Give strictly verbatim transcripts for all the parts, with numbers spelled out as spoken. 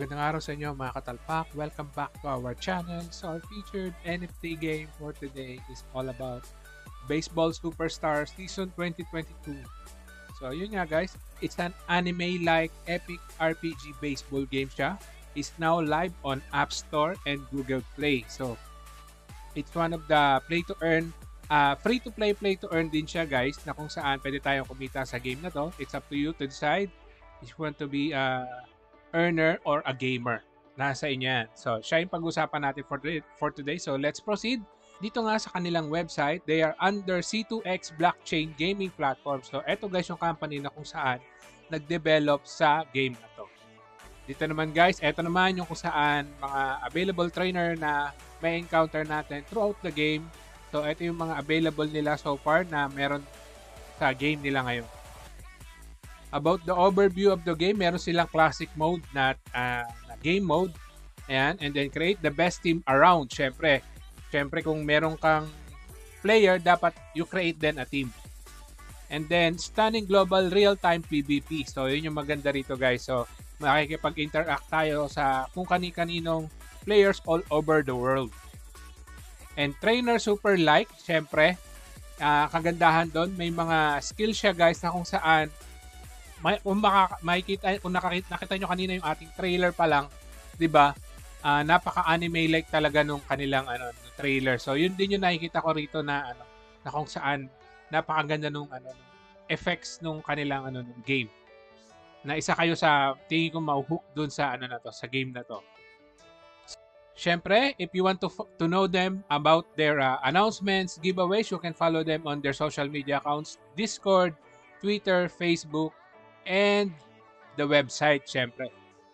Magandang araw sa inyo mga katalpak. Welcome back to our channel. So our featured N F T game for today is all about Baseball Superstar Season twenty twenty-two. So yun nga guys, it's an anime-like epic R P G baseball game siya. It's now live on App Store and Google Play. So it's one of the play-to-earn, uh, free-to-play, play-to-earn din siya guys, na kung saan pwede tayong kumita sa game na to. It's up to you to decide if you want to be a earner or a gamer. Nasa inyo yan. So, siya yung pag-usapan natin for, for today. So, let's proceed. Dito nga sa kanilang website, they are under C two X Blockchain Gaming Platform. So, eto guys yung company na kung saan nag-develop sa game na to. Dito naman guys, eto naman yung kung saan mga available trainer na may encounter natin throughout the game. So, eto yung mga available nila so far na meron sa game nila ngayon. About the overview of the game, meron silang classic mode na, uh, na game mode. Ayan. And then create the best team around. Syempre, syempre kung meron kang player, dapat you create then a team. And then stunning global real-time P V P. So yun yung maganda rito guys. So makikipag-interact tayo sa kung kani-kaninong players all over the world. And trainer super like, syempre, uh, kagandahan doon, may mga skill siya guys na kung saan may kung baka makikita kung nakakita nakita niyo kanina yung ating trailer pa lang, 'di ba? Uh, napaka-anime like talaga nung kanilang ano, trailer. So yun din yung nakikita ko rito na ano, na kung saan napakaganda nung ano, effects nung kanilang ano nung game. Na isa kayo sa tingin ko ma-hook doon sa ano na to, sa game na to. Syempre, if you want to to know them about their uh, announcements, giveaways, you can follow them on their social media accounts, Discord, Twitter, Facebook, and the website, syempre.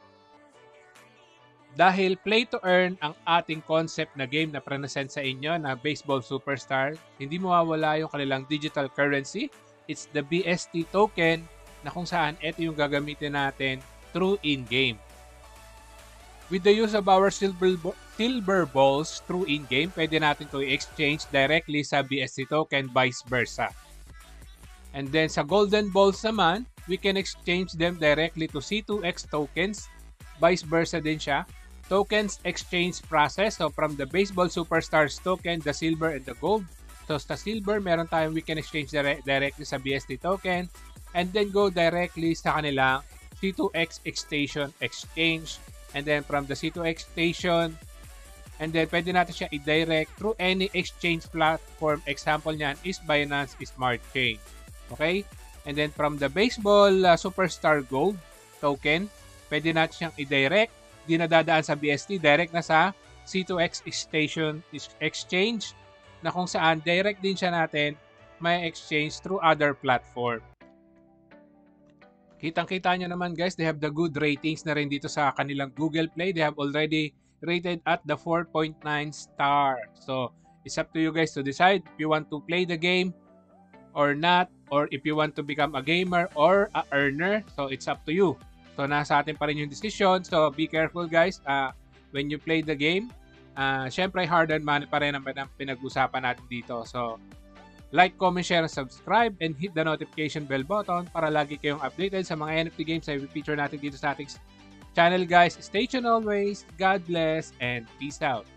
Dahil play to earn ang ating concept na game na present sa inyo na Baseball Superstar, hindi mawawala yung kanilang digital currency. It's the B S T token na kung saan ito yung gagamitin natin through in-game. With the use of our silver, silver balls through in-game, pwede natin to i-exchange directly sa B S T token, vice versa. And then sa golden balls naman, we can exchange them directly to C two X tokens. Vice versa din siya. Tokens exchange process. So from the Baseball Superstars token, the silver and the gold. So sa silver, meron tayong we can exchange dire- directly sa B S T token. And then go directly sa kanilang C two X station exchange. And then from the C two X station, and then pwede natin siya i-direct through any exchange platform. Example niyan is Binance Smart Chain. Okay? And then from the Baseball uh, Superstar Gold token, pwede natin siyang i-direct. Di na dadaan sa B S T, direct na sa C two X Station Exchange na kung saan direct din siya natin may exchange through other platform. Kitang-kita nyo naman guys, they have the good ratings na rin dito sa kanilang Google Play. They have already rated at the four point nine star. So, it's up to you guys to decide if you want to play the game or not, or if you want to become a gamer or a earner. So it's up to you. So nasa atin pa rin yung decision. So be careful guys uh, when you play the game. Uh, Siyempre hard-earned money pa rin ang pinag-usapan natin dito. So like, comment, share, and subscribe, and hit the notification bell button para lagi kayong updated sa mga N F T games na i-feature natin dito sa ating channel guys. Stay tuned always. God bless and peace out.